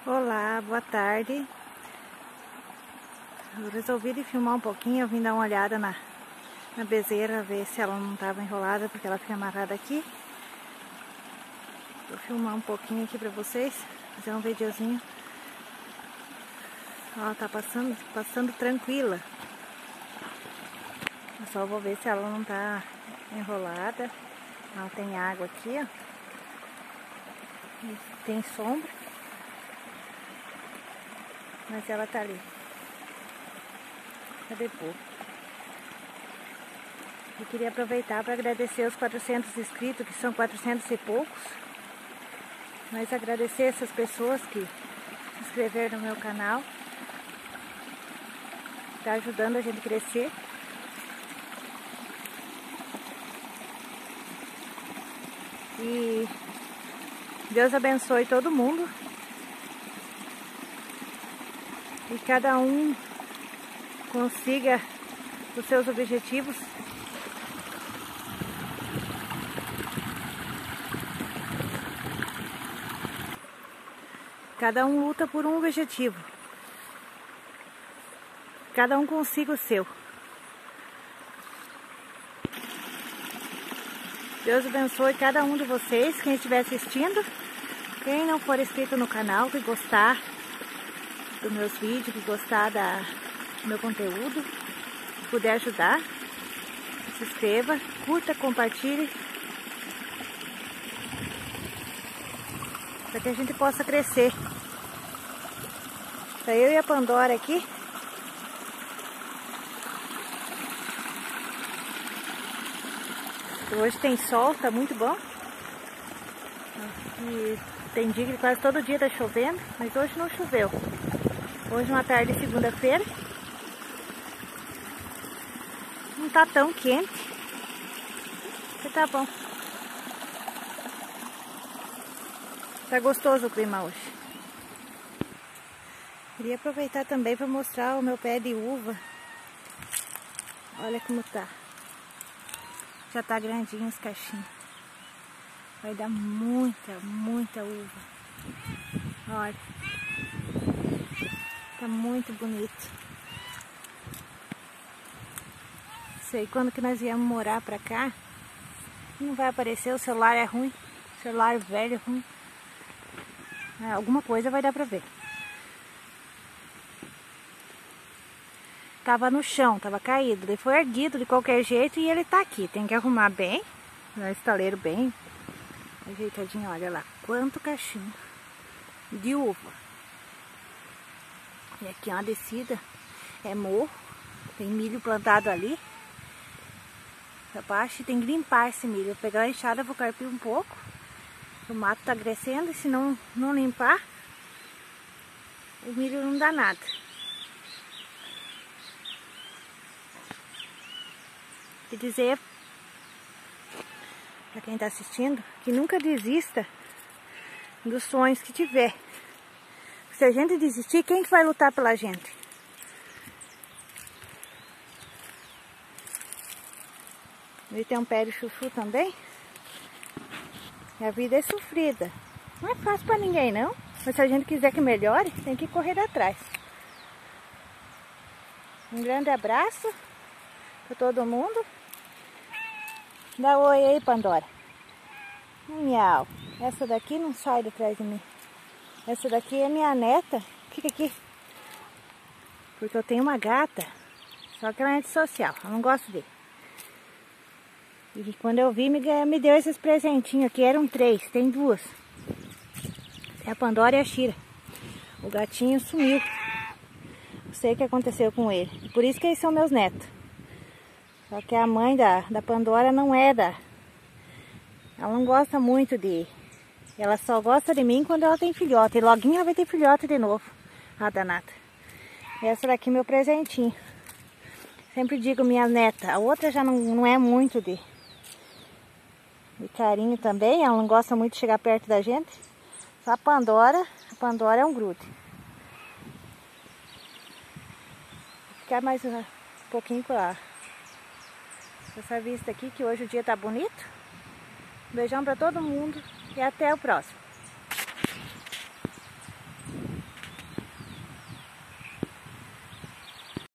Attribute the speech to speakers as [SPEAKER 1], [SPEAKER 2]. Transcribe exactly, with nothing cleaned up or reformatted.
[SPEAKER 1] Olá, boa tarde. Eu resolvi de filmar um pouquinho, eu vim dar uma olhada na, na bezeira, ver se ela não estava enrolada, porque ela fica amarrada aqui. Vou filmar um pouquinho aqui pra vocês, fazer um videozinho. Ela tá passando, passando tranquila. Eu só vou ver se ela não tá enrolada. Ela tem água aqui, ó. E tem sombra. Mas ela tá ali. Cadê pouco? Eu queria aproveitar para agradecer os quatrocentos inscritos, que são quatrocentos e poucos. Mas agradecer essas pessoas que se inscreveram no meu canal. Tá ajudando a gente a crescer. E Deus abençoe todo mundo. E cada um consiga os seus objetivos. Cada um luta por um objetivo. Cada um consiga o seu. Deus abençoe cada um de vocês, quem estiver assistindo. Quem não for inscrito no canal, que gostar dos meus vídeos, que gostar da, do meu conteúdo, se puder ajudar, se inscreva, curta, compartilhe, para que a gente possa crescer. Tá eu e a Pandora aqui. Hoje tem sol, tá muito bom. E tem dia que quase todo dia tá chovendo, mas hoje não choveu. Hoje uma tarde de segunda-feira. Não tá tão quente. Mas tá bom. Tá gostoso o clima hoje. Queria aproveitar também para mostrar o meu pé de uva. Olha como tá. Já tá grandinho os cachinhos. Vai dar muita, muita uva. Olha. Tá muito bonito. Sei quando que nós viemos morar pra cá. Não vai aparecer, o celular é ruim. O celular velho é ruim. Ah, alguma coisa vai dar pra ver. Tava no chão, tava caído. Ele foi erguido de qualquer jeito e ele tá aqui. Tem que arrumar bem. O estaleiro bem ajeitadinho. Olha lá, quanto cachinho de uva. E aqui é uma descida. É morro. Tem milho plantado ali. Pra baixo, tem que limpar esse milho. Vou pegar a enxada, vou carpir um pouco. O mato tá crescendo e se não, não limpar, o milho não dá nada. Quer dizer, para quem está assistindo, que nunca desista dos sonhos que tiver. Se a gente desistir, quem que vai lutar pela gente? Ali tem um pé de chuchu também. E a vida é sofrida. Não é fácil para ninguém não. Mas se a gente quiser que melhore, tem que correr atrás. Um grande abraço para todo mundo. Dá oi aí, Pandora. Miau. Essa daqui não sai de trás de mim. Essa daqui é minha neta. Fica aqui. Porque eu tenho uma gata. Só que ela é antissocial. Eu não gosto dele. E quando eu vi, me, me deu esses presentinhos aqui. Eram três. Tem duas. É a Pandora e a Shira. O gatinho sumiu. Não sei o que aconteceu com ele. Por isso que eles são meus netos. Só que a mãe da, da Pandora não é da... Ela não gosta muito de... Ela só gosta de mim quando ela tem filhote. E loguinho ela vai ter filhote de novo. A danada. Essa daqui é meu presentinho. Sempre digo minha neta. A outra já não, não é muito de... de carinho também. Ela não gosta muito de chegar perto da gente. Só a Pandora. A Pandora é um grude. Vou ficar mais um pouquinho com a... essa vista aqui, que hoje o dia tá bonito. Um beijão pra todo mundo e até o próximo.